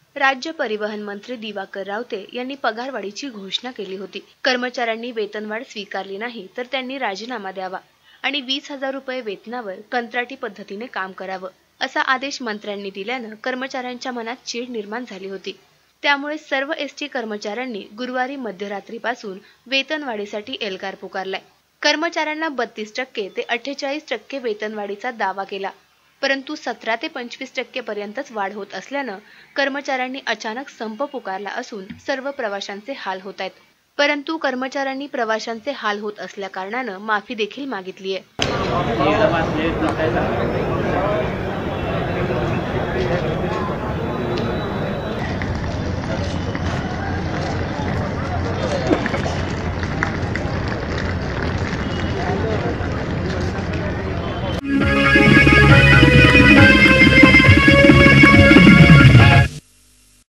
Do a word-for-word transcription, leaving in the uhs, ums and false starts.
राज्य परिवहन मंत्री दिवाकर रावते यांनी पगारवाढीची घोषणा केली होती। कर्मचाऱ्यांनी वेतनवाढ स्वीकारली नाही तर त्यांनी राजीनामा द्यावा आणि वीस हजार रुपये वेतनावर कंत्राटी पद्धतीने काम करावं असा आदेश मंत्र्यांनी दिल्यानं कर्मचाऱ्यांच्या मनात चीड निर्माण झाली होती। त्यामुळे सर्व एसटी कर्मचाऱ्यांनी गुरुवारी मध्यरात्रीपासून वेतनवाढीसाठी एल्गार पुकारलाय। कर्मचाऱ्यांना बत्तीस टक्के ते अठ्ठेचाळीस टक्के वेतनवाढीचा दावा केला, परंतु सतरा ते पंचवीस टक्के पर्यंतच वाढ होत असल्यानं कर्मचाऱ्यांनी अचानक संप पुकारला असून सर्व प्रवाशांचे हाल होत आहेत। परंतु कर्मचाऱ्यांनी प्रवाशांचे हाल होत असल्या कारणानं माफी देखील मागितली आहे।